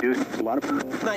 do a lot of.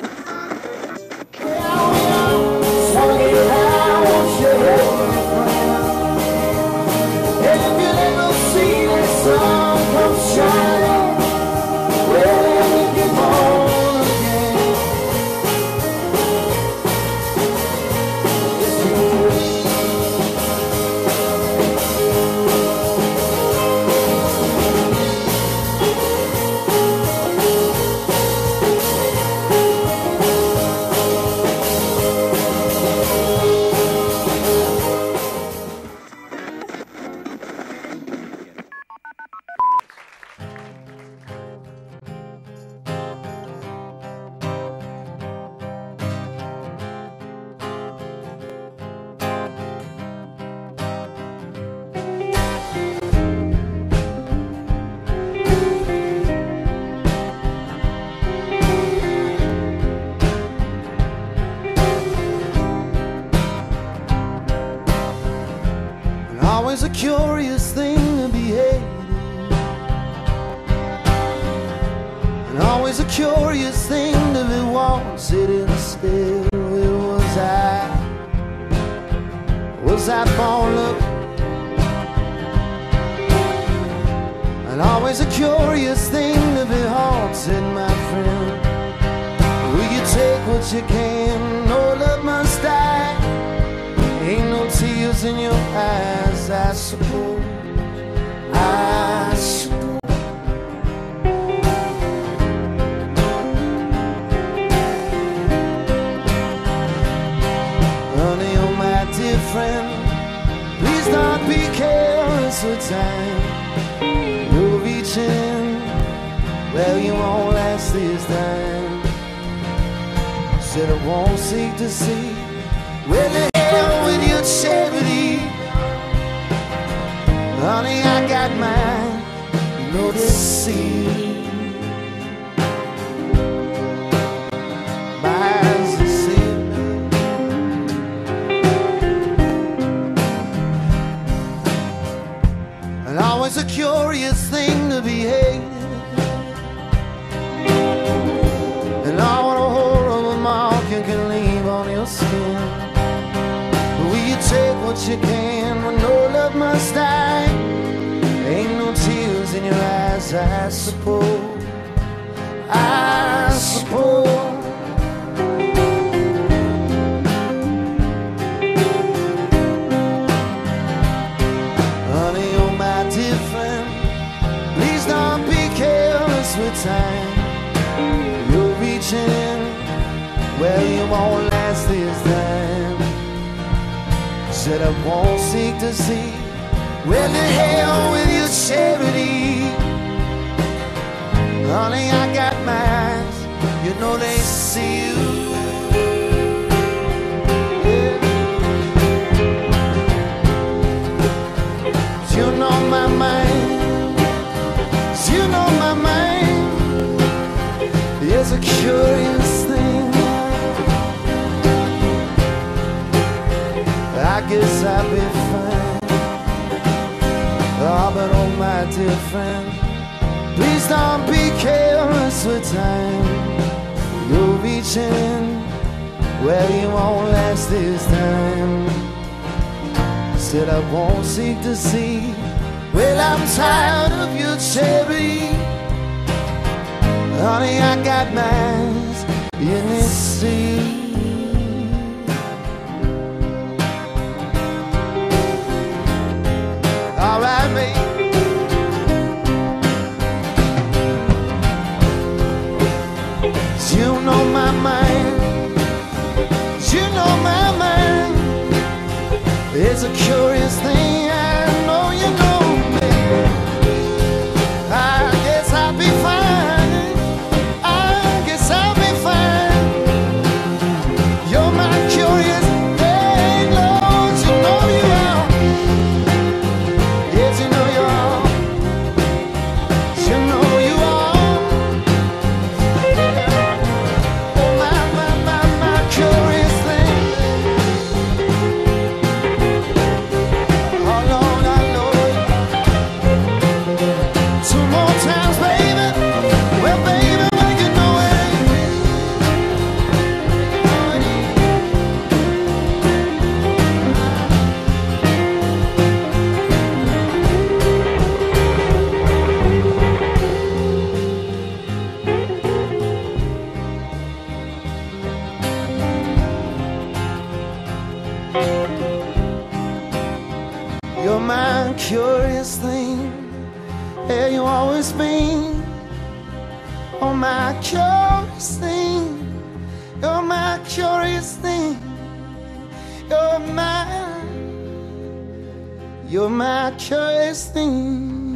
Always a curious thing to be hated, and always a curious thing to be wanted instead. Was I born looking? And always a curious thing to be haunted, my friend. Will you take what you can? No love must die. Ain't no tears in your eyes, I suppose. I suppose. Honey, oh my dear friend, please don't be careless with time. You're reaching where you won't last this time. Said I won't seek to see where the hell with your charity. Honey, I got mine, you know this sea. My eyes are seeing. And always a curious thing to be hated, and I want a whole of a mark you can leave on your skin. Take what you can when no love must die. Ain't no tears in your eyes, I suppose. I suppose. Honey, oh my dear friend, please don't be careless with time. You're reaching where you won't last this time. Said I won't seek to see where the hell with your charity. Honey, I got mine, you know they see you. Yeah. You know my mind, you know my mind. It's a curious thing. I guess I'll be fine. Oh, but oh my dear friend, please don't be careless with time. You're reaching where you won't last this time. Said I won't seek to see. Well, I'm tired of your charity. Honey, I got mine in this sea. Alright, mate. You know my mind, you know my mind. It's a curious thing, I know you know me. I guess I'll be fine, I guess I'll be fine. You're my curious thing, Lord, you know you are. Yes, you know you are. You know you are. Oh, my curious thing. curious thing. Yeah, you always been. Oh, my curious thing. You're my curious thing. You're my curious thing.